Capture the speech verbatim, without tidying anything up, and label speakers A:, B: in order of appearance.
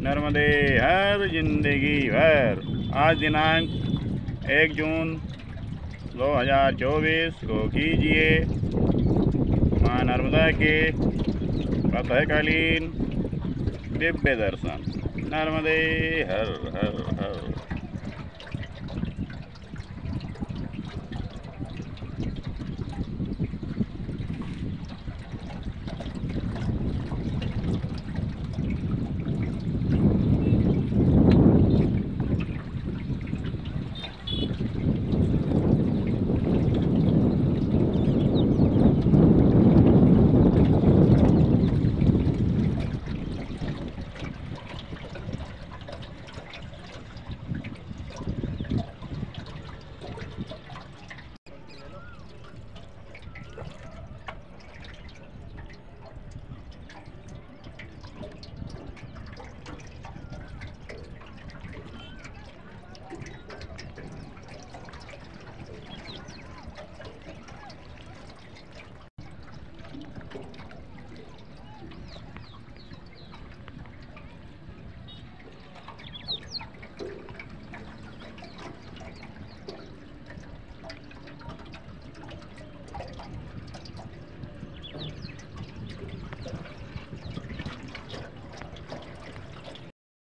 A: नर्मदे हर जिंदगी भर। आज दिनांक एक जून दो हज़ार चौबीस को कीजिए माँ नर्मदा के प्रातःकालीन दिव्य दर्शन। नर्मदे हर हर हर।